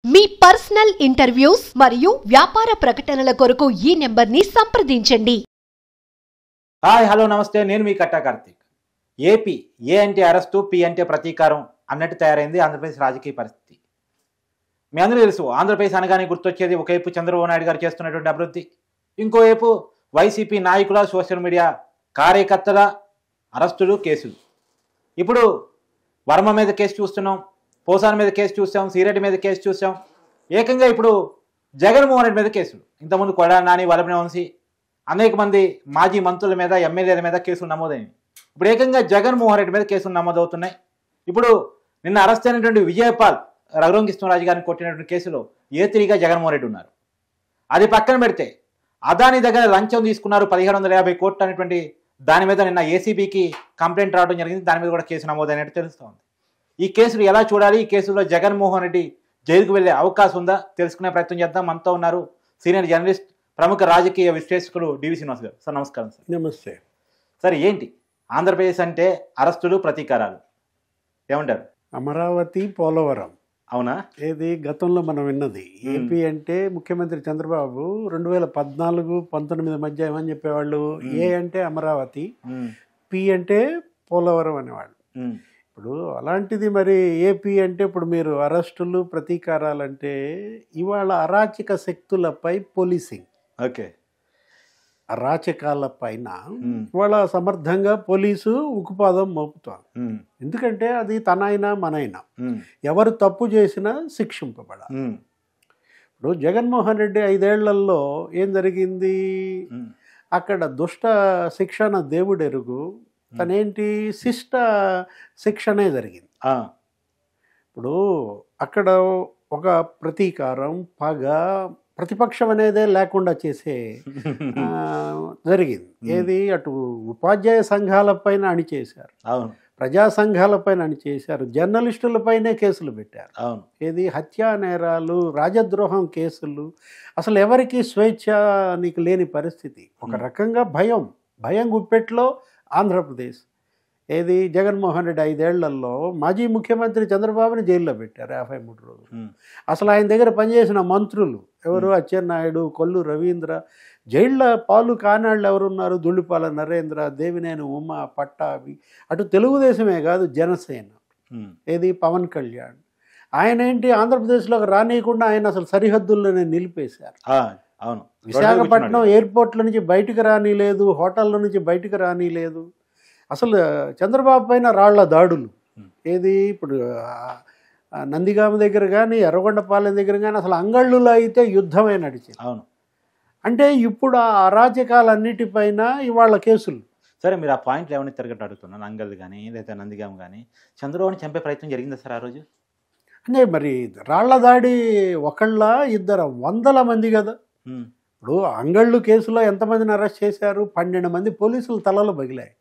మీ personal interviews మరియు వ్యాపార ప్రకటనల కొరకు ఈ నెంబర్ని సంప్రదించండి. హాయ్ హలో నమస్తే, నేను మీ కట్టా కార్తీక్. ఏపీ ఏ అంటే అరెస్టు, పి అంటే ప్రతీకారం అన్నట్టు తయారైంది ఆంధ్రప్రదేశ్ రాజకీయ పరిస్థితి. మీ అందరూ తెలుసు, ఆంధ్రప్రదేశ్ అనగానే గుర్తొచ్చేది ఒకవైపు చంద్రబాబు నాయుడు గారు చేస్తున్నటువంటి అభివృద్ధి, ఇంకోవైపు వైసీపీ నాయకుల సోషల్ మీడియా కార్యకర్తల అరెస్టులు, కేసులు. ఇప్పుడు వర్మ మీద కేసు చూస్తున్నాం, పోసాన్ మీద కేసు చూసాం, సిరెడ్డి మీద కేసు చూసాం, ఏకంగా ఇప్పుడు జగన్మోహన్ రెడ్డి మీద కేసులు. ఇంతకుముందు కొడాలి నాని, వల్లభనేని వంశీ, అనేక మంది మాజీ మంత్రుల మీద, ఎమ్మెల్యేల మీద కేసులు నమోదైనవి. ఇప్పుడు ఏకంగా జగన్మోహన్ రెడ్డి మీద కేసులు నమోదవుతున్నాయి. ఇప్పుడు నిన్న అరెస్ట్ అయినటువంటి విజయపాల్, రఘురామకృష్ణరాజు గారిని కొట్టినటువంటి కేసులో ఏ3గా జగన్మోహన్ రెడ్డి ఉన్నారు. అది పక్కన పెడితే అదాని దగ్గర లంచం తీసుకున్నారు 1750 కోట్లు అనేటువంటి దాని మీద నిన్న ఏసీబీకి కంప్లైంట్ రావడం జరిగింది. దాని మీద కూడా కేసు నమోదైనట్టు తెలుస్తోంది. ఈ కేసులు ఎలా చూడాలి, ఈ కేసులో జగన్మోహన్ రెడ్డి జైలుకు వెళ్లే అవకాశం ఉందా తెలుసుకునే ప్రయత్నం చేద్దాం. మనతో ఉన్నారు సీనియర్ జర్నలిస్ట్, ప్రముఖ రాజకీయ విశ్లేషకులు డివి శ్రీనివాస్ గారు. సార్ నమస్కారం. సార్ నమస్తే. సార్, ఏంటి ఆంధ్రప్రదేశ్ అంటే అరెస్టులు, ప్రతీకారాలు, ఏమంటారు? అమరావతి, పోలవరం అవునా? ఏది గతంలో మనం విన్నది. ఏపీ అంటే ముఖ్యమంత్రి చంద్రబాబు 2014-19 మధ్య ఏమని చెప్పేవాళ్ళు, ఏ అంటే అమరావతి, పి అంటే పోలవరం అనేవాళ్ళు. ఇప్పుడు అలాంటిది మరి ఏపీ అంటే ఇప్పుడు మీరు అరెస్టులు, ప్రతీకారాలంటే ఇవాళ అరాచక శక్తులపై పోలీసింగ్, ఓకే, అరాచకాల పైన ఇవాళ సమర్థంగా పోలీసు ఉక్కుపాదం మోపుతారు. ఎందుకంటే అది తనైనా మనైనా ఎవరు తప్పు చేసినా శిక్షింపబడాలి. ఇప్పుడు జగన్మోహన్ రెడ్డి 5 ఏళ్లలో ఏం జరిగింది, అక్కడ దుష్ట శిక్షణ దేవుడెరుగు, తనేంటి శిష్ట శిక్షణే జరిగింది. ఇప్పుడు అక్కడ ఒక ప్రతీకారం, పగ, ప్రతిపక్షం అనేదే లేకుండా చేసే జరిగింది. ఏది అటు ఉపాధ్యాయ సంఘాలపైన అణిచేశారు, ప్రజా సంఘాలపైన అణిచేశారు, జర్నలిస్టులపైనే కేసులు పెట్టారు. ఏది హత్యా నేరాలు, రాజద్రోహం కేసులు, అసలు ఎవరికి స్వేచ్ఛ నీకు లేని పరిస్థితి. ఒక రకంగా భయం గుప్పెట్లో ఆంధ్రప్రదేశ్. ఏది జగన్మోహన్ రెడ్డి 5 ఏళ్లలో మాజీ ముఖ్యమంత్రి చంద్రబాబుని జైల్లో పెట్టారు 53 రోజులు. అసలు ఆయన దగ్గర పనిచేసిన మంత్రులు ఎవరు, అచ్చెన్నాయుడు, కొల్లు రవీంద్ర, జైళ్ళ పాలు కానాళ్ళు ఎవరున్నారు, దుళ్ళిపాల నరేంద్ర, దేవినేని ఉమా, పట్టాభి, అటు తెలుగుదేశమే కాదు జనసేన, ఏది పవన్ కళ్యాణ్, ఆయన ఏంటి ఆంధ్రప్రదేశ్లోకి రానియకుండా ఆయన అసలు సరిహద్దుల్లోనే నిలిపేశారు. విశాఖపట్నం ఎయిర్పోర్ట్ల నుంచి బయటకు రానిలేదు, హోటళ్ళ నుంచి బయటకు రానిలేదు. అసలు చంద్రబాబు పైన రాళ్ల దాడులు, ఏది ఇప్పుడు నందిగామ దగ్గర కానీ, ఎర్రగొండపాలెం దగ్గర కానీ, అసలు అంగళ్ళులో అయితే యుద్ధమే నడిచింది. అంటే ఇప్పుడు ఆ అరాచకాలన్నిటిపైన ఇవాళ కేసులు. సరే, మీరు ఆ పాయింట్లు ఏమైనా తిరగట్టు అడుగుతున్నాను. అంగళ్ళు కానీ లేదా నందిగామ కానీ చంద్రబాబుని చంపే ప్రయత్నం జరిగిందా సార్ ఆ రోజు? అంటే మరి రాళ్ల దాడి ఒకళ్ళ ఇద్దరు, 100 మంది కదా. ఇప్పుడు అంగళ్ళు కేసులో ఎంతమందిని అరెస్ట్ చేశారు? 12 మంది పోలీసుల తలలు పగిలాయి.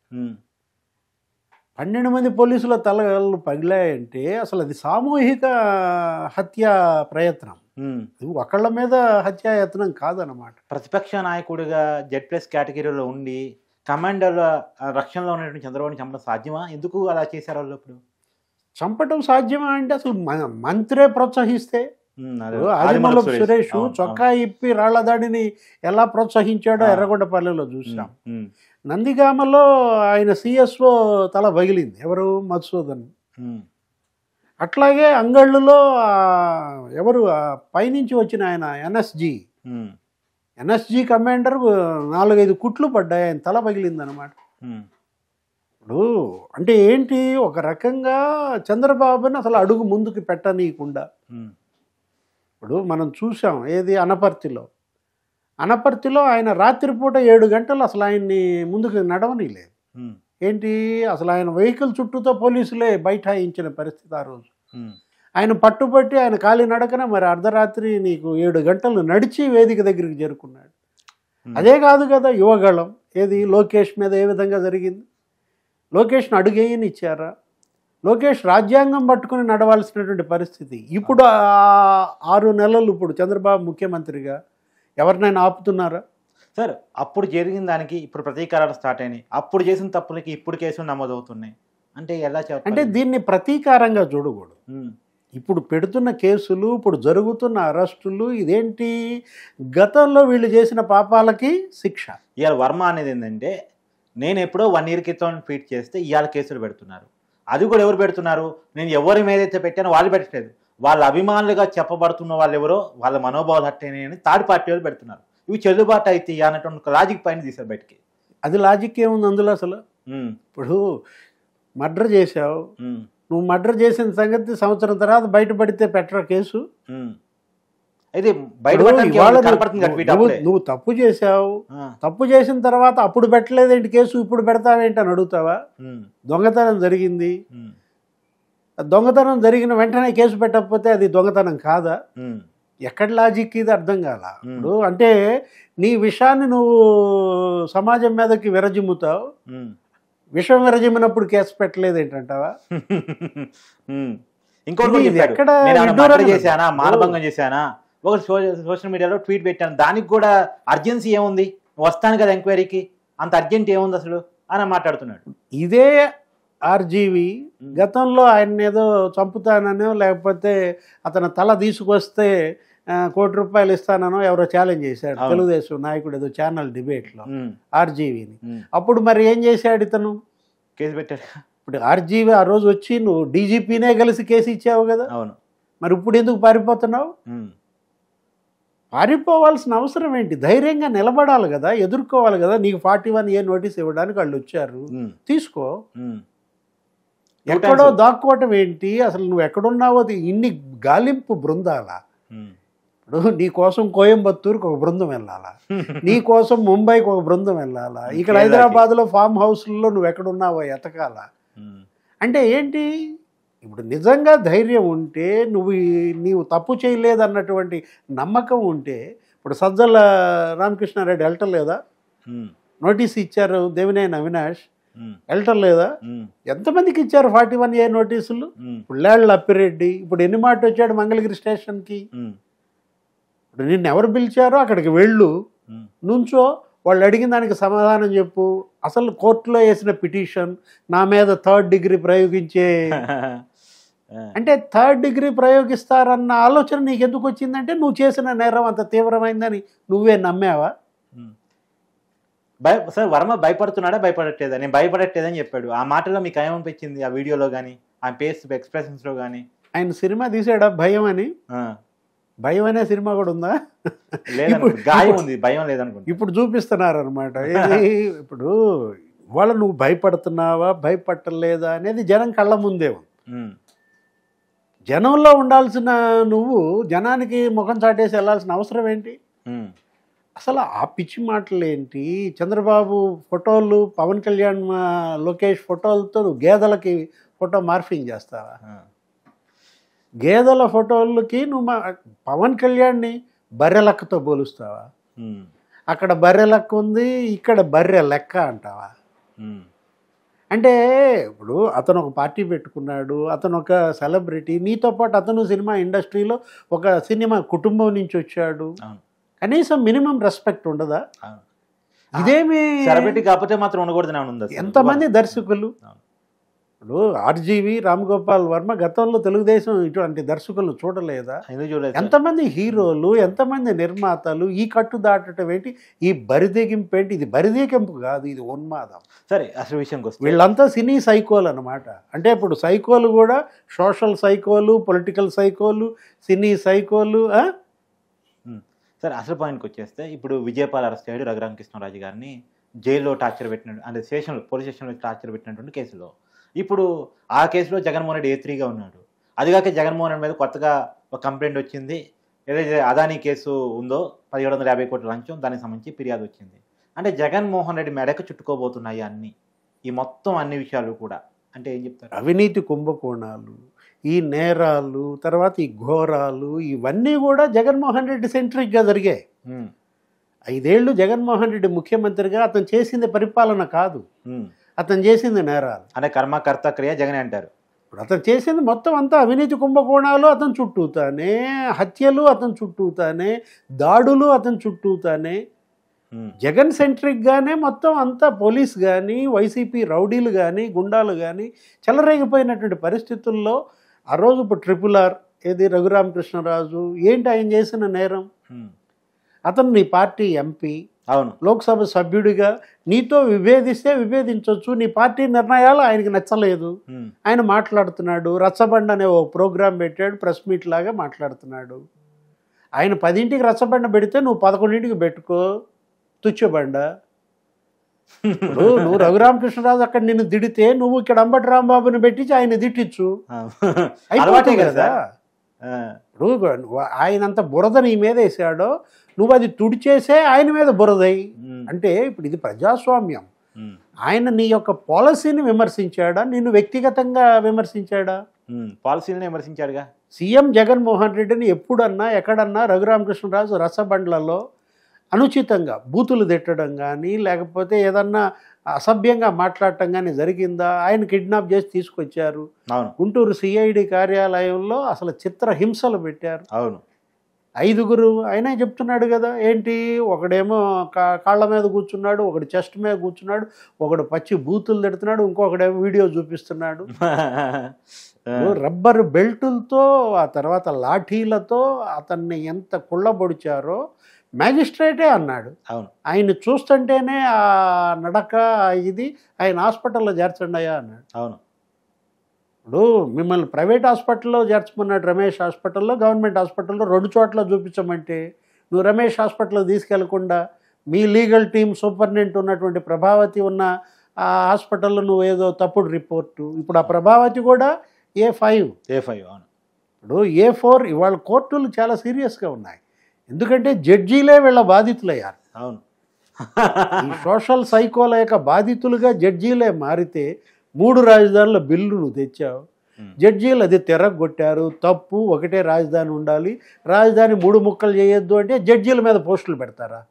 12 మంది పోలీసుల తలలు పగిలాయంటే అసలు అది సామూహిక హత్యా ప్రయత్నం, ఒకళ్ళ మీద హత్యాయత్నం కాదన్నమాట. ప్రతిపక్ష నాయకుడిగా Z+ కేటగిరీలో ఉండి కమాండర్ల రక్షణలో ఉన్నటువంటి చంద్రబాబుని చంపడం సాధ్యమా? ఎందుకు అలా చేశారు వాళ్ళు? ఇప్పుడు చంపడం సాధ్యమా అంటే అసలు మంత్రే ప్రోత్సహిస్తే, ఆదిమూలపు సురేష్ చొక్కా ఇప్పి రాళ్ల దాడిని ఎలా ప్రోత్సహించాడో ఎర్రగొండపల్లెలో చూసాం. నందిగామలో ఆయన సిఎస్ఓ తల పగిలింది, ఎవరు, మధుసూదన్. అట్లాగే అంగళ్ళులో ఎవరు పైనుంచి వచ్చిన ఆయన ఎన్ఎస్జీ కమాండర్ 4-5 కుట్లు పడ్డాయి, ఆయన తల పగిలింది అనమాట. ఇప్పుడు అంటే ఏంటి, ఒక రకంగా చంద్రబాబుని అసలు అడుగు ముందుకు పెట్టనీయకుండా. ఇప్పుడు మనం చూసాం, ఏది అనపర్తిలో ఆయన రాత్రిపూట 7 గంటలు అసలు ఆయన్ని ముందుకు నడవనీలేదు. ఏంటి, అసలు ఆయన వెహికల్ చుట్టూతో పోలీసులే బైఠాయించిన పరిస్థితి ఆ రోజు. ఆయన పట్టుబట్టి ఆయన కాలి నడకన మరి అర్ధరాత్రి నీకు 7 గంటలు నడిచి వేదిక దగ్గరికి చేరుకున్నాడు. అదే కాదు కదా యువగళం, ఏది లోకేష్ మీద ఏ విధంగా జరిగింది. లోకేష్ను అడుగేయని ఇచ్చారా? లోకేష్ రాజ్యాంగం పట్టుకుని నడవాల్సినటువంటి పరిస్థితి. ఇప్పుడు 6 నెలలు ఇప్పుడు చంద్రబాబు ముఖ్యమంత్రిగా ఎవరినైనా ఆపుతున్నారా? సార్, అప్పుడు జరిగిన దానికి ఇప్పుడు ప్రతీకారాలు స్టార్ట్ అయినాయి, అప్పుడు చేసిన తప్పులకి ఇప్పుడు కేసులు నమోదవుతున్నాయి అంటే ఎలా చెప్పాలి? అంటే దీన్ని ప్రతీకారంగా చూడకూడదు. ఇప్పుడు పెడుతున్న కేసులు, ఇప్పుడు జరుగుతున్న అరెస్టులు ఇదేంటి? గతంలో వీళ్ళు చేసిన పాపాలకి శిక్ష. ఇవాళ వర్మ అనేది ఏంటంటే, నేను ఎప్పుడో 1 year క్రితం ట్వీట్ చేస్తే ఇవాళ కేసులు పెడుతున్నారు. అది కూడా ఎవరు పెడుతున్నారు? నేను ఎవరి మీద అయితే పెట్టానో వాళ్ళు పెట్టలేదు. వాళ్ళ అభిమానులుగా చెప్పబడుతున్న వాళ్ళు ఎవరో వాళ్ళ మనోభావాలు హట్టేనే అని థర్డ్ పార్టీ వాళ్ళు పెడుతున్నారు. ఇవి చెల్లుబాటు అయితే అన్నటువంటి లాజిక్ పైన తీశారు బయటికి. అది లాజిక్ ఏముంది అందులో అసలు? ఇప్పుడు మర్డర్ చేశావు, నువ్వు మర్డర్ చేసిన సంగతి సంవత్సరం తర్వాత బయటపడితే పెట్టరా కేసు? నువ్వు తప్పు చేశావు, తప్పు చేసిన తర్వాత అప్పుడు పెట్టలేదేంటి కేసు, ఇప్పుడు పెడతావేంటి అని అడుగుతావా? దొంగతనం జరిగింది, దొంగతనం జరిగిన వెంటనే కేసు పెట్టకపోతే అది దొంగతనం కాదా? ఎక్కడ లాజిక్ ఇది అర్థం కాల. ఇప్పుడు అంటే నీ విషయాన్ని నువ్వు సమాజం మీదకి విరజిమ్ముతావు, విషం విరజిమ్మినప్పుడు కేసు పెట్టలేదు ఏంటంటావా? ఇంకోటి చేశానా, మానభంగం చేశానా, ఒక సోషల్ మీడియాలో ట్వీట్ పెట్టాను, దానికి కూడా అర్జెన్సీ ఏముంది, వస్తాను కదా ఎంక్వైరీకి, అంత అర్జెంట్ ఏముంది అసలు అని మాట్లాడుతున్నాడు. ఇదే ఆర్జీవి గతంలో ఆయన ఏదో చంపుతానో లేకపోతే అతను తల తీసుకొస్తే ₹1 కోటి ఇస్తానో ఎవరో ఛాలెంజ్ చేశాడు తెలుగుదేశం నాయకుడు ఏదో ఛానల్ డిబేట్లో ఆర్జీవిని. అప్పుడు మరి ఏం చేశాడు ఇతను? కేసు పెట్టాడు. ఇప్పుడు ఆర్జీవి ఆ రోజు వచ్చి నువ్వు డీజీపీనే కలిసి కేసు ఇచ్చావు కదా, అవును, మరి ఇప్పుడు ఎందుకు పారిపోతున్నావు? పారిపోవాల్సిన అవసరం ఏంటి? ధైర్యంగా నిలబడాలి కదా, ఎదుర్కోవాలి కదా. నీకు 41A నోటీస్ ఇవ్వడానికి వాళ్ళు వచ్చారు, తీసుకో. ఎక్కడో దాక్కోవటం ఏంటి? అసలు నువ్వు ఎక్కడున్నావో ఇన్ని గాలింపు బృందాలా? ఇప్పుడు నీ కోసం కోయంబత్తూరుకి ఒక బృందం వెళ్ళాలా, నీ కోసం ముంబైకి ఒక బృందం వెళ్ళాలా, ఇక్కడ హైదరాబాద్లో ఫామ్ హౌస్లలో నువ్వు ఎక్కడున్నావో ఎతకాలా? అంటే ఏంటి? ఇప్పుడు నిజంగా ధైర్యం ఉంటే, నీవు తప్పు చేయలేదన్నటువంటి నమ్మకం ఉంటే, ఇప్పుడు సజ్జల రామకృష్ణారెడ్డి వెళ్ళటం లేదా? నోటీస్ ఇచ్చారు దేవినేని అవినాష్, వెళ్ళటం లేదా? ఎంతమందికి ఇచ్చారు 41A నోటీసులు? పుల్లాళ్ళ అప్పిరెడ్డి ఇప్పుడు ఎన్ని మాట వచ్చాడు మంగళగిరి స్టేషన్కి. ఇప్పుడు నిన్ను ఎవరు పిలిచారో అక్కడికి వెళ్ళు, నుంచో, వాళ్ళు అడిగిన దానికి సమాధానం చెప్పు. అసలు కోర్టులో వేసిన పిటిషన్ నా మీద 3rd degree ప్రయోగించే అంటే 3rd degree ప్రయోగిస్తారన్న ఆలోచన నీకు ఎందుకు వచ్చిందంటే నువ్వు చేసిన నేరం అంత తీవ్రమైందని నువ్వే నమ్మావా? సార్ వర్మ భయపడుతున్నాడా భయపడట్లేదా? నేను భయపడట్లేదని చెప్పాడు. ఆ మాటలో మీకు ఏమనిపించింది? ఆ వీడియోలో కానీ ఆ ఫేస్ ఎక్స్ప్రెషన్స్లో కానీ? ఆయన సినిమా తీసాడా భయం అని? భయం అనే సినిమా కూడా ఉందా? గాయం ఉంది, భయం లేదనుకుంటా. ఇప్పుడు చూపిస్తున్నారు అనమాట. ఇప్పుడు వాళ్ళ నువ్వు భయపడుతున్నావా భయపడలేదా అనేది జనం కళ్ళ ముందే ఉంది. జనంలో ఉండాల్సిన నువ్వు జనానికి ముఖం చాటేసి వెళ్ళాల్సిన అవసరం ఏంటి? అసలు ఆ పిచ్చి మాటలు ఏంటి? చంద్రబాబు ఫోటోలు, పవన్ కళ్యాణ్ లోకేష్ ఫోటోలతో నువ్వు గేదెలకి ఫోటో మార్ఫింగ్ చేస్తావా? గేదెల ఫోటోలకి నువ్వు పవన్ కళ్యాణ్ని బర్రె లెక్కతో పోలుస్తావా? అక్కడ బర్రె లెక్క ఉంది, ఇక్కడ బర్రె లెక్క అంటావా? అంటే ఇప్పుడు అతను ఒక పార్టీ పెట్టుకున్నాడు, అతను ఒక సెలబ్రిటీ, నీతో పాటు అతను సినిమా ఇండస్ట్రీలో ఒక సినిమా కుటుంబం నుంచి వచ్చాడు, కనీసం మినిమం రెస్పెక్ట్ ఉండదా? ఇదేమి సెలబ్రిటీ కాకపోతే మాత్రం ఉండకూడదు. ఎంతమంది దర్శకులు, ఇప్పుడు ఆర్జీవి, రామ్ గోపాల్ వర్మ గతంలో తెలుగుదేశం ఇటువంటి దర్శకులు చూడలేదా? ఎంతమంది హీరోలు, ఎంతమంది నిర్మాతలు ఈ కట్టు దాటడం ఏంటి? ఈ బరిదెగింపు ఏంటి? ఇది బరిదెగింపు కాదు, ఇది ఉన్మాదం. సరే అసలు విషయంకి వస్తే వీళ్ళంతా సినీ సైకోలు అనమాట. అంటే ఇప్పుడు సైకోలు కూడా సోషల్ సైకోలు, పొలిటికల్ సైకోలు, సినీ సైకోలు. సరే అసలు పాయింట్కి వచ్చేస్తే ఇప్పుడు విజయపాల్ అరెస్ట్ అయ్యాడు, రఘురామకృష్ణరాజు గారిని జైల్లో టార్చర్ పెట్టినట్టు, అంటే స్టేషన్లో పోలీస్ స్టేషన్లో టార్చర్ పెట్టినటువంటి కేసులో ఇప్పుడు ఆ కేసులో జగన్మోహన్ రెడ్డి A3గా ఉన్నాడు. అదిగాక జగన్మోహన్ రెడ్డి మీద కొత్తగా ఒక కంప్లైంట్ వచ్చింది. ఏదైతే అదానీ కేసు ఉందో 1750 కోట్ల లంచం, దానికి సంబంధించి ఫిర్యాదు వచ్చింది. అంటే జగన్మోహన్ రెడ్డి మెడకు చుట్టుకోబోతున్నాయి అన్ని, ఈ మొత్తం అన్ని విషయాలు కూడా. అంటే ఏం చెప్తారు? అవినీతి కుంభకోణాలు, ఈ నేరాలు, తర్వాత ఈ ఘోరాలు, ఇవన్నీ కూడా జగన్మోహన్ రెడ్డి సెంట్రిక్గా జరిగాయి. 5 ఏళ్ళు జగన్మోహన్ రెడ్డి ముఖ్యమంత్రిగా అతను చేసింది పరిపాలన కాదు, అతను చేసింది నేరాలు. అంటే కర్మకర్త క్రియ జగనే అంటారు. ఇప్పుడు అతను చేసింది మొత్తం అంతా అవినీతి కుంభకోణాలు అతను చుట్టూతానే, హత్యలు అతను చుట్టూతానే, దాడులు అతను చుట్టూతానే, జగన్ సెంట్రిక్గానే మొత్తం అంతా పోలీస్ కానీ, వైసీపీ రౌడీలు కానీ, గుండాలు కానీ చెలరేగిపోయినటువంటి పరిస్థితుల్లో ఆ రోజు ఇప్పుడు RRR ఏది రఘురామకృష్ణరాజు ఏంటి ఆయన చేసిన నేరం? అతను నీ పార్టీ ఎంపీ, అవును, లోక్సభ సభ్యుడిగా నీతో విభేదిస్తే విభేదించవచ్చు. నీ పార్టీ నిర్ణయాలు ఆయనకి నచ్చలేదు, ఆయన మాట్లాడుతున్నాడు. రచ్చబండ అనే ఓ ప్రోగ్రాం పెట్టాడు, ప్రెస్ మీట్ లాగా మాట్లాడుతున్నాడు. ఆయన 10ంటికి రచ్చబండ పెడితే నువ్వు 11ంటికి పెట్టుకో, తుచ్చబండ. నువ్వు రఘురామకృష్ణరాజు అక్కడ నిన్ను తిడితే నువ్వు ఇక్కడ అంబటి రాంబాబుని పెట్టించి ఆయన తిట్టించు, అయిపోతే కదా. ఇప్పుడు ఆయన అంత బురద నీ మీద వేసాడో నువ్వు అది తుడిచేసే ఆయన మీద బురదై. అంటే ఇప్పుడు ఇది ప్రజాస్వామ్యం. ఆయన నీ యొక్క పాలసీని విమర్శించాడా, నిన్ను వ్యక్తిగతంగా విమర్శించాడా? పాలసీని విమర్శించాడుగా. సీఎం జగన్మోహన్ రెడ్డిని ఎప్పుడన్నా ఎక్కడన్నా రఘురామకృష్ణరాజు రసబండ్లలో అనుచితంగా బూతులు తిట్టడం కానీ లేకపోతే ఏదన్నా అసభ్యంగా మాట్లాడటం కానీ జరిగిందా? ఆయన కిడ్నాప్ చేసి తీసుకొచ్చారు. గుంటూరు సిఐడి కార్యాలయంలో అసలు చిత్రహింసలు పెట్టారు. అవును, 5గురు అయినా చెప్తున్నాడు కదా. ఏంటి, ఒకడేమో కాళ్ళ మీద కూర్చున్నాడు, ఒకడు చెస్ట్ మీద కూర్చున్నాడు, ఒకడు పచ్చి బూతులు తిడుతున్నాడు, ఇంకొకడేమో వీడియో చూపిస్తున్నాడు. రబ్బర్ బెల్టులతో ఆ తర్వాత లాఠీలతో అతన్ని ఎంత కుళ్ళబొడిచారో మ్యాజిస్ట్రేటే అన్నాడు. ఆయన చూస్తుంటేనే ఆ నడక ఇది ఆయన హాస్పిటల్లో చేర్చండి అయ్యా అన్నాడు. అవును, ఇప్పుడు మిమ్మల్ని ప్రైవేట్ హాస్పిటల్లో చేర్చుకున్నాడు, రమేష్ హాస్పిటల్లో, గవర్నమెంట్ హాస్పిటల్లో 2 చోట్ల చూపించమంటే నువ్వు రమేష్ హాస్పిటల్లో తీసుకెళ్లకుండా మీ లీగల్ టీమ్ సూపరింటెండెంట్ ఉన్నటువంటి ప్రభావతి ఉన్న ఆ హాస్పిటల్లో నువ్వు ఏదో తప్పుడు రిపోర్టు. ఇప్పుడు ఆ ప్రభావతి కూడా A5. అవును. ఇప్పుడు A4 ఇవాళ కోర్టులు చాలా సీరియస్గా ఉన్నాయి. ఎందుకంటే జడ్జీలే వీళ్ళ బాధితులయ్యారు. అవును, ఈ సోషల్ సైకోల యొక్క బాధితులుగా జడ్జీలే మారితే 3 రాజధానుల బిల్లు నువ్వు తెచ్చావు, జడ్జీలు అది తిరగొట్టారు. తప్పు, ఒకటే రాజధాని ఉండాలి, రాజధాని 3 ముక్కలు చేయొద్దు అంటే జడ్జీల మీద పోస్టులు పెడతారా?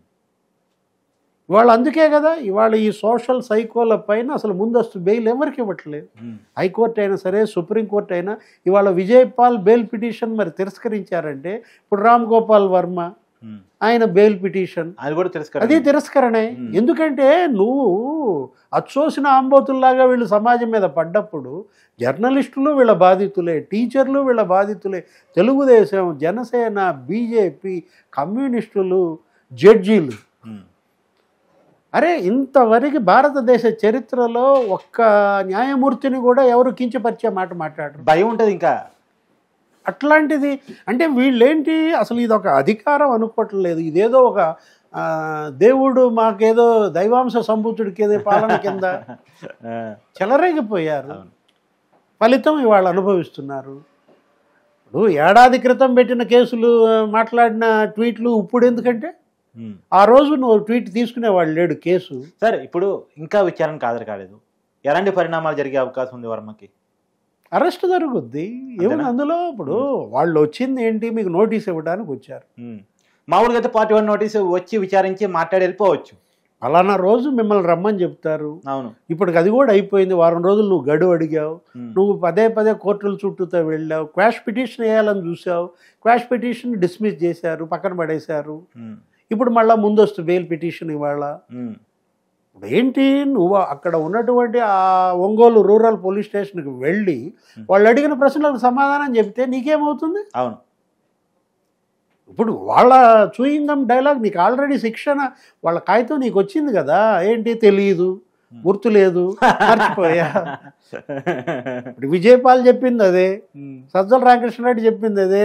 ఇవాళ అందుకే కదా ఇవాళ ఈ సోషల్ సైకోల పైన అసలు ముందస్తు బెయిల్ ఎవరికి ఇవ్వట్లేదు. హైకోర్టు అయినా సరే, సుప్రీంకోర్టు అయినా. ఇవాళ విజయపాల్ బెయిల్ పిటిషన్ మరి తిరస్కరించారంటే ఇప్పుడు రామ్ గోపాల్ వర్మ ఆయన బెయిల్ పిటిషన్ అది తిరస్కరణే. ఎందుకంటే నువ్వు అచ్చోసిన ఆంబోతుల్లాగా వీళ్ళు సమాజం మీద పడ్డప్పుడు జర్నలిస్టులు వీళ్ళ బాధితులే, టీచర్లు వీళ్ళ బాధితులే, తెలుగుదేశం, జనసేన, బీజేపీ, కమ్యూనిస్టులు, జడ్జీలు. అరే ఇంతవరకు భారతదేశ చరిత్రలో ఒక్క న్యాయమూర్తిని కూడా ఎవరు కించపరిచే మాట మాట్లాడరు. భయం ఉంటుంది ఇంకా. అట్లాంటిది అంటే వీళ్ళేంటి అసలు ఇది ఒక అధికారం అనుకోవట్లేదు, ఇదేదో ఒక దేవుడు మాకేదో దైవాంశ సంభూతుడికి ఏదో పాలన కింద చెలరేగిపోయారు. ఫలితం ఇవాళ అనుభవిస్తున్నారు. ఇప్పుడు ఏడాది క్రితం పెట్టిన కేసులు మాట్లాడిన ట్వీట్లు ఇప్పుడు ఎందుకంటే ఆ రోజు నువ్వు ట్వీట్ తీసుకునేవాళ్ళు లేడు కేసు. సరే, ఇప్పుడు ఇంకా విచారణకు హాజరు కాలేదు, ఎలాంటి పరిణామాలు జరిగే అవకాశం ఉంది? వర్మకి అరెస్ట్ జరుగుద్ది ఏమన్నా అందులో. ఇప్పుడు వాళ్ళు వచ్చింది ఏంటి, మీకు నోటీస్ ఇవ్వడానికి వచ్చారు. మామూలుగా అయితే పార్టీ 1 నోటీసు వచ్చి విచారించి మాట్లాడి వెళ్ళిపోవచ్చు. అలానా రోజు మిమ్మల్ని రమ్మని చెప్తారు. అవును, ఇప్పటికి అది కూడా అయిపోయింది. వారం రోజులు నువ్వు గడువు అడిగావు, నువ్వు పదే కోర్టుల చుట్టూతో వెళ్ళావు, క్వాష్ పిటిషన్ వేయాలని చూసావు, క్వాష్ పిటిషన్ డిస్మిస్ చేశారు, పక్కన పడేశారు. ఇప్పుడు మళ్ళీ ముందస్తు బెయిల్ పిటిషన్ ఇవాళ. ఇప్పుడు ఏంటి, నువ్వు అక్కడ ఉన్నటువంటి ఆ ఒంగోలు రూరల్ పోలీస్ స్టేషన్కి వెళ్ళి వాళ్ళు అడిగిన ప్రశ్నలకు సమాధానం చెప్తే నీకేమవుతుంది? అవును, ఇప్పుడు వాళ్ళ చూయింగం డైలాగ్ నీకు ఆల్రెడీ శిక్షణ వాళ్ళ కాగితం నీకు వచ్చింది కదా. ఏంటి తెలియదు, గుర్తు లేదు, మర్చిపోయా. ఇప్పుడు విజయపాల్ చెప్పింది అదే, సజ్జల రామకృష్ణారెడ్డి చెప్పింది అదే,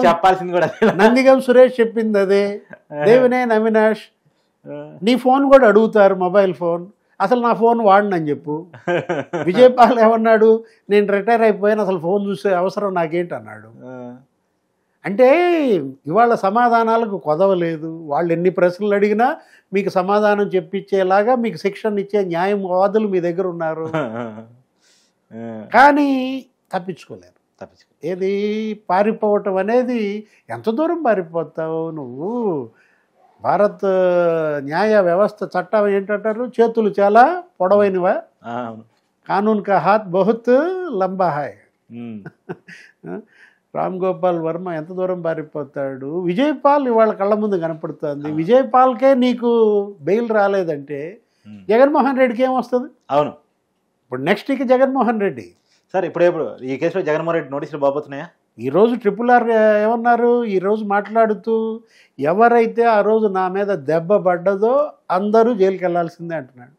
నందిగం సురేష్ చెప్పింది అదే, దేవినేని అవినాష్. నీ ఫోన్ కూడా అడుగుతారు, మొబైల్ ఫోన్. అసలు నా ఫోన్ వాడినని చెప్పు. విజయపాల్ ఏమన్నాడు, నేను రిటైర్ అయిపోయాను, అసలు ఫోన్ చూసే అవసరం నాకేంటి అన్నాడు. అంటే ఇవాళ సమాధానాలకు కొదవలేదు. వాళ్ళు ఎన్ని ప్రశ్నలు అడిగినా మీకు సమాధానం చెప్పించేలాగా మీకు శిక్షణ ఇచ్చే న్యాయవాదులు మీ దగ్గర ఉన్నారు, కానీ తప్పించుకోలేరు. ఏది పారిపోవటం అనేది, ఎంత దూరం పారిపోతావు నువ్వు? భారత్ న్యాయ వ్యవస్థ చట్టం ఏంటంటారు, చేతులు చాలా పొడవైనవా, కానూన్ కా హాత్ బహుత్ లంబా హై. రామ్ గోపాల్ వర్మ ఎంత దూరం పారిపోతాడు? విజయపాల్ ఇవాళ కళ్ళ ముందు కనపడుతుంది. విజయపాల్కే నీకు బెయిల్ రాలేదంటే జగన్మోహన్ రెడ్డికి ఏమొస్తుంది? అవును, ఇప్పుడు నెక్స్ట్కి జగన్మోహన్ రెడ్డి. సార్ ఇప్పుడు ఈ కేసులో జగన్మోహన్ రెడ్డి నోటీసులు బాబోతున్నాయా? ఈరోజు RRR ఏమన్నారు, ఈరోజు మాట్లాడుతూ ఎవరైతే ఆ రోజు నా మీద దెబ్బ పడ్డదో అందరూ జైలుకి వెళ్ళాల్సిందే అంటున్నాడు.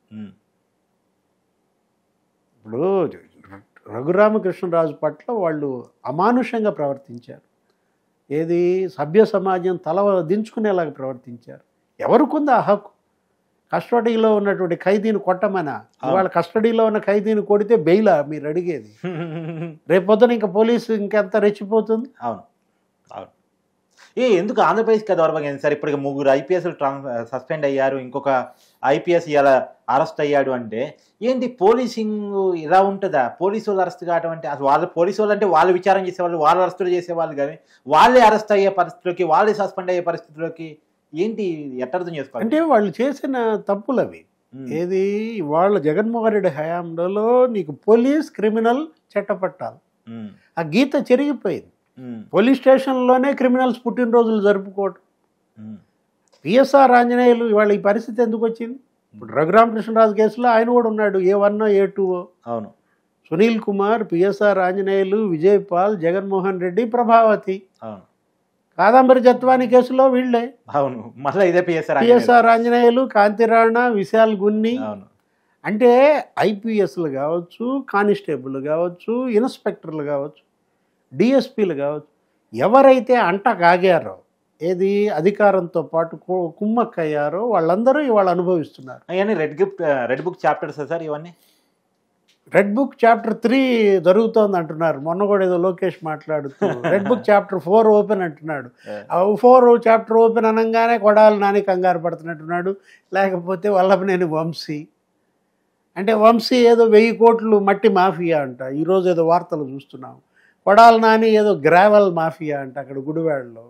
ఇప్పుడు రఘురామకృష్ణరాజు పట్ల వాళ్ళు అమానుషంగా ప్రవర్తించారు. ఏది సభ్య సమాజం తల దించుకునేలాగా ప్రవర్తించారు. ఎవరికుంది ఆ హక్కు? కస్టడీలో ఉన్నటువంటి ఖైదీని కొట్టమనా? ఇవాళ కస్టడీలో ఉన్న ఖైదీని కొడితే బెయిలా మీరు అడిగేది? రేపొద్దున ఇంకా పోలీసు ఇంకెంత రెచ్చిపోతుంది. అవును అవును. ఎందుకు ఆంధ్రప్రదేశ్కి దౌర్భాగ్యం సార్? ఇప్పటికి 3 IPSలు సస్పెండ్ అయ్యారు, ఇంకొక IPS ఇలా అరెస్ట్ అయ్యాడు అంటే ఏంటి పోలీసింగ్ ఇలా ఉంటుందా? పోలీసు వాళ్ళు అరెస్ట్ కావడం అంటే అసలు వాళ్ళు పోలీసు వాళ్ళు అంటే వాళ్ళు విచారం చేసేవాళ్ళు, వాళ్ళు అరెస్టులు చేసేవాళ్ళు, కానీ వాళ్ళే అరెస్ట్ అయ్యే పరిస్థితులకి, వాళ్ళే సస్పెండ్ అయ్యే పరిస్థితులకి ఏంటి అర్థం చేసుకోవాలి? అంటే వాళ్ళు చేసిన తప్పులు అవి. ఏది వాళ్ళ జగన్మోహన్ రెడ్డి హయాంలో నీకు పోలీస్ క్రిమినల్ చట్టపట్టాలి, ఆ గీత చెరిగిపోయింది. పోలీస్ స్టేషన్లోనే క్రిమినల్స్ పుట్టినరోజులు జరుపుకోవటం. పిఎస్ఆర్ ఆంజనేయులు ఇవాళ ఈ పరిస్థితి ఎందుకు వచ్చింది? ఇప్పుడు రఘురామకృష్ణరాజు కేసులో ఆయన కూడా ఉన్నాడు, A1 A2. అవును. సునీల్ కుమార్, పిఎస్ఆర్ ఆంజనేయులు, విజయపాల్, జగన్మోహన్ రెడ్డి, ప్రభావతి. అవును. కాదంబరి జత్వాని కేసులో వీళ్ళే. అవును. మళ్ళీ ఇదే పిఎస్ఆర్ ఆంజనేయులు, కాంతిరాణ, విశాల్ గున్ని. అంటే IPSలు కావచ్చు, కానిస్టేబుల్ కావచ్చు, ఇన్స్పెక్టర్లు కావచ్చు, DSPలు కావచ్చు, ఎవరైతే అంటకాగారో, ఏది అధికారంతో పాటు కుమ్మక్కయ్యారో వాళ్ళందరూ ఇవాళ అనుభవిస్తున్నారు. అవన్నీ రెడ్ బుక్ చాప్టర్స్ సార్ ఇవన్నీ? రెడ్ బుక్ చాప్టర్ 3 జరుగుతోంది అంటున్నారు. మొన్న కూడా ఏదో లోకేష్ మాట్లాడుతూ రెడ్ బుక్ చాప్టర్ 4 ఓపెన్ అంటున్నాడు. 4 చాప్టర్ ఓపెన్ అనగానే కొడాలి నాని కంగారు పడుతున్నట్టున్నాడు. లేకపోతే వల్లభనేని వంశీ, అంటే వంశీ ఏదో 1000 కోట్లు మట్టి మాఫియా అంట. ఈరోజు ఏదో వార్తలు చూస్తున్నాం. కొడాలి నాని ఏదో గ్రావెల్ మాఫియా అంట అక్కడ గుడివాడలో.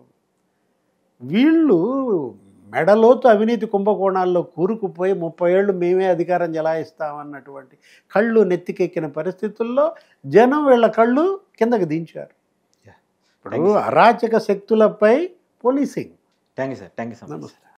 వీళ్ళు మెడలోతు అవినీతి కుంభకోణాల్లో కూరుకుపోయి 30 ఏళ్ళు మేమే అధికారం జలాయిస్తామన్నటువంటి కళ్ళు నెత్తికెక్కిన పరిస్థితుల్లో జనం వీళ్ళ కళ్ళు కిందకి దించారు. ఇప్పుడు అరాచక శక్తులపై policing. Thank you sir. Thank you so much. నమస్తే.